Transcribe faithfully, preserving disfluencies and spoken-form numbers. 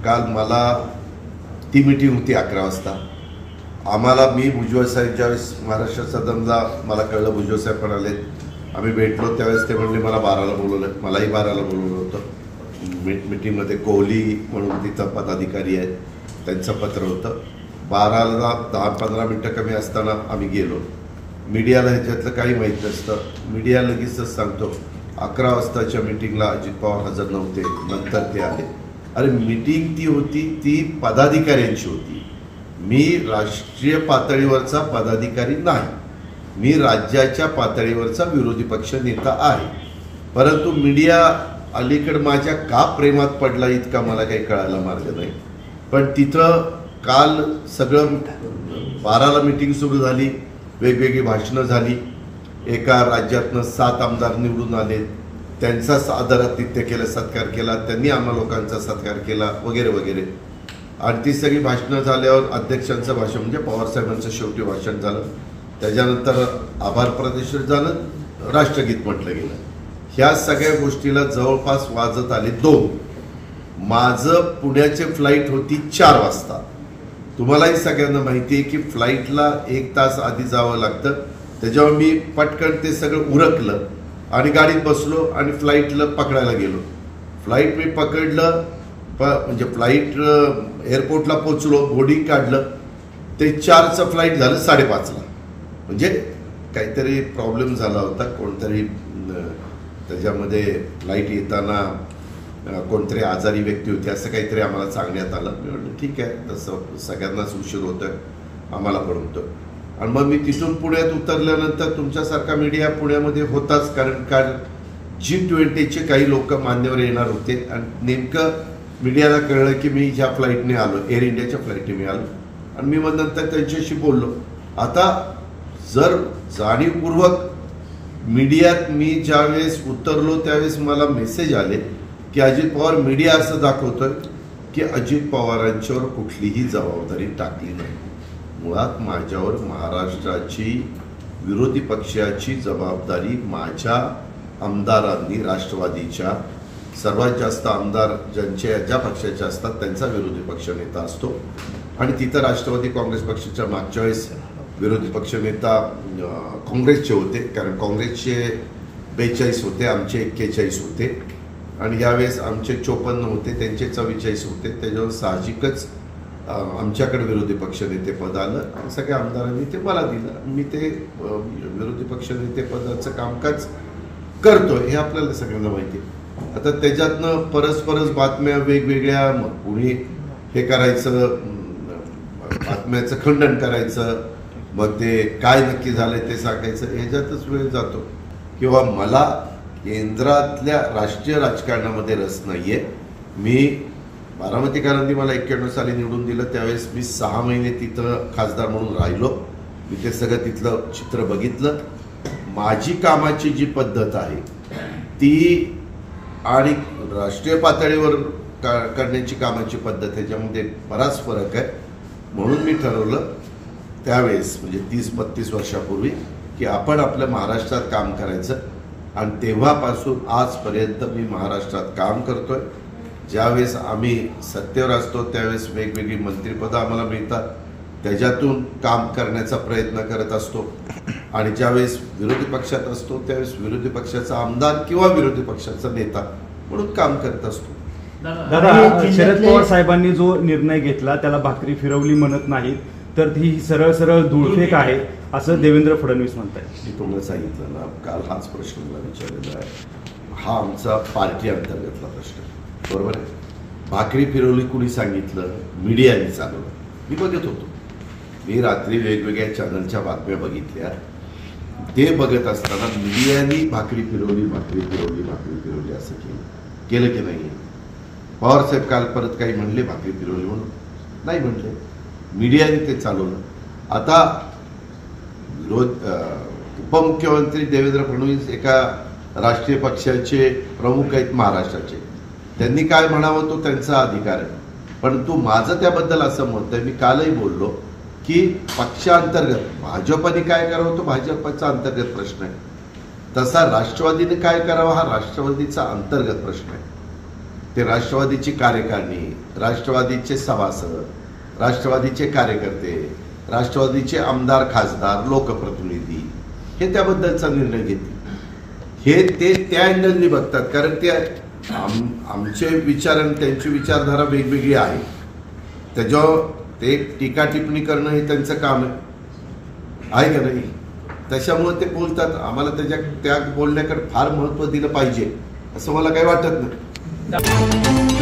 काल मला ती मीटिंग होती अकरा वाजता. आम्हाला मी भुजबळ साहेब ज्यावेळेस महाराष्ट्र सदनला मला कळलं भुजबळ साहेब पण आले, आम्ही भेटलो त्यावेळेस ते म्हणले मला बाराला बोलवलं. मलाही बाराला बोलवलं होतं मी मीटिंगमध्ये. कोहली म्हणून तिथं पदाधिकारी आहेत, त्यांचं पत्र होतं. बाराला दहा पंधरा मिनटं कमी असताना आम्ही गेलो. मीडियाला ह्याच्यातलं काही माहीत नसतं. मीडिया लगेचच सांगतो अकरा वाजताच्या मीटिंगला अजित पवार हजर नव्हते, नंतर ते आले. अरे मीटिंग ती होती ती पदाधिकाऱ्यांची होती. मी राष्ट्रीय पातळीवरचा पदाधिकारी नाही, मी राज्याच्या पातळीवरचा विरोधी पक्ष नेता आहे. परंतु मीडिया अलीकडे माझ्या का प्रेमात पडला इतका मला काही कळायला मार्ग नाही. पण तिथं काल सगळं बाराला मीटिंग सुरू झाली, वेगवेगळी भाषणं झाली. एका राज्यातनं सात आमदार निवडून आले, त्यांचा आदरातिथ्य केलं, सत्कार केला, त्यांनी आम्हा लोकांचा सत्कार केला वगैरे वगैरे. आणि ती सगळी भाषणं झाल्यावर अध्यक्षांचं भाषण म्हणजे पवारसाहेबांचं शेवटी भाषण झालं. त्याच्यानंतर आभार प्रदर्शन झालं, राष्ट्रगीत म्हटलं गेलं. ह्या सगळ्या गोष्टीला जवळपास वाजत आले दोन. माझं पुण्याची फ्लाईट होती चार वाजता. तुम्हालाही सगळ्यांना माहिती आहे की फ्लाईटला एक तास आधी जावं लागतं. त्याच्यावर मी पटकन ते सगळं उरकलं आणि गाडीत बसलो आणि फ्लाईटला पकडायला गेलो. फ्लाईट मी पकडलं, प म्हणजे फ्लाईट एअरपोर्टला पोचलो, बोर्डिंग काढलं, ते चारचं फ्लाईट झालं साडेपाचला. म्हणजे काहीतरी प्रॉब्लेम झाला होता, कोणतरी त्याच्यामध्ये फ्लाईट येताना कोणतरी आजारी व्यक्ती होती असं काहीतरी आम्हाला सांगण्यात आलं. मी म्हटलं ठीक आहे, तसं सगळ्यांनाच उशीर होतं, आम्हाला पण होतं. आणि मग मी तिथून पुण्यात उतरल्यानंतर तुमच्यासारखा मीडिया पुण्यामध्ये होताच, कारण काल जी ट्वेंटीचे काही लोक मान्यवर येणार होते. आणि नेमकं मीडियाला कळलं की मी ह्या फ्लाईटने आलो, एअर इंडियाच्या फ्लाईटने मी आलो. आणि मी मग नंतर त्यांच्याशी बोललो. आता जर जाणीवपूर्वक मीडियात मी ज्यावेळेस उतरलो त्यावेळेस मला मेसेज आले की अजित पवार, मीडिया असं दाखवतोय की अजित पवारांच्यावर कुठलीही जबाबदारी टाकली नाही. मुळात माझ्यावर महाराष्ट्राची विरोधी पक्षाची जबाबदारी माझ्या आमदारांनी, राष्ट्रवादीच्या सर्वात जास्त आमदार ज्यांचे ज्या पक्षाचे असतात त्यांचा विरोधी पक्ष नेता असतो. आणि तिथं राष्ट्रवादी काँग्रेस पक्षाच्या मागच्या वेळेस विरोधी पक्षनेता काँग्रेसचे होते, कारण काँग्रेसचे बेचाळीस होते, आमचे एक्केचाळीस होते. आणि यावेळेस आमचे चोपन्न होते, त्यांचे चव्वेचाळीस होते. त्याच्यावर साहजिकच आमच्याकडे विरोधी पक्षनेतेपद आलं आणि सगळ्या आमदारांनी ते मला दिलं. मी ते विरोधी पक्षनेतेपदाचं कामकाज करतोय हे आपल्याला सगळ्यांना माहिती आहे. आता त्याच्यातनं परस्परच बातम्या वेगवेगळ्या, मग कुणी हे करायचं, बातम्याचं खंडन करायचं, मग ते काय नक्की झालंय ते सांगायचं, ह्याच्यातच वेळ जातो. किंवा मला केंद्रातल्या राष्ट्रीय राजकारणामध्ये रस नाहीये. मी बारामतीकरांनी मला एक्क्याण्णव साली निवडून दिलं, त्यावेळेस मी सहा महिने तिथं खासदार म्हणून राहिलो. मी ते सगळं तिथलं चित्र बघितलं. माझी कामाची जी पद्धत आहे ती आणि राष्ट्रीय पातळीवर का करण्याची कामाची पद्धत ह्याच्यामध्ये बराच फरक आहे. म्हणून मी ठरवलं त्यावेळेस, म्हणजे तीस बत्तीस वर्षापूर्वी, की आपण आपल्या महाराष्ट्रात काम करायचं. आणि तेव्हापासून आजपर्यंत मी महाराष्ट्रात काम करतोय. ज्यावेळेस आम्ही सत्तेवर असतो त्यावेळेस वेगवेगळी मंत्रिपदं आम्हाला मिळतात, त्याच्यातून काम करण्याचा प्रयत्न करत असतो. आणि ज्यावेळेस विरोधी पक्षात असतो त्यावेळेस विरोधी पक्षाचा आमदार किंवा विरोधी पक्षाचा नेता म्हणून काम करत असतो. दादा, शरद पवार साहेबांनी जो निर्णय घेतला त्याला भाकरी फिरवली म्हणत नाहीत, तर ती सरळ सरळ धूळफेक आहे असं देवेंद्र फडणवीस म्हणतात. मी तुम्हाला सांगितलं ना, काल हाच प्रश्न मला विचारलेला आहे. हा आमचा पार्टी अंतर्गतला प्रश्न आहे, बरोबर आहे. भाकरी फिरवली कुणी सांगितलं? मीडियाने चालवलं. मी बघत होतो, मी रात्री वेगवेगळ्या चॅनलच्या बातम्या बघितल्या. ते बघत असताना मीडियाने भाकरी फिरवली भाकरी फिरवली भाकरी फिरवली असं केलं केलं की नाही? पवारसाहेब काल परत काही म्हणले भाकरी फिरवली म्हणून? नाही म्हणले. मीडियाने ते चालवलं. आता विरोध उपमुख्यमंत्री देवेंद्र फडणवीस एका राष्ट्रीय पक्षाचे प्रमुख आहेत महाराष्ट्राचे, त्यांनी काय म्हणावं तो त्यांचा अधिकार आहे. परंतु माझं त्याबद्दल असं मत आहे, मी कालही बोललो की पक्षांतर्गत भाजपने काय करावं तो भाजपचा अंतर्गत प्रश्न आहे, तसा राष्ट्रवादीने काय करावं हा राष्ट्रवादीचा अंतर्गत प्रश्न आहे. ते राष्ट्रवादीची कार्यकारिणी, राष्ट्रवादीचे सभासद, राष्ट्रवादीचे कार्यकर्ते, राष्ट्रवादीचे आमदार, खासदार, लोकप्रतिनिधी हे त्याबद्दलचा निर्णय घेतील. हे ते त्या अँगलनी बघतात, कारण ते आम आमचे विचार आणि त्यांची विचारधारा वेगवेगळी आहे. त्याच्यावर ते टीका टिप्पणी करणं हे त्यांचं काम आहे का नाही. त्याच्यामुळे ते बोलतात. आम्हाला त्याच्या त्या बोलण्याकडे फार महत्त्व दिलं पाहिजे असं मला काही वाटत नाही.